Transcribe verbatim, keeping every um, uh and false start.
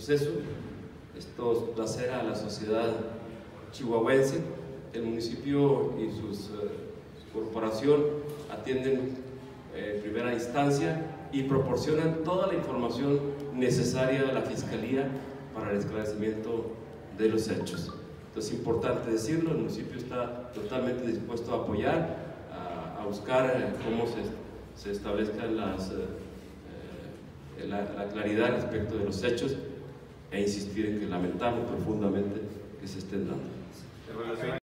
proceso. Esto da cera a la sociedad chihuahuense. El municipio y sus, uh, su corporación atienden eh, en primera instancia y proporcionan toda la información necesaria a la Fiscalía para el esclarecimiento de los hechos. Entonces es importante decirlo, el municipio está totalmente dispuesto a apoyar, a, a buscar eh, cómo se, se establezcan las, eh, eh, la, la claridad respecto de los hechos e insistir en que lamentamos profundamente que se estén dando.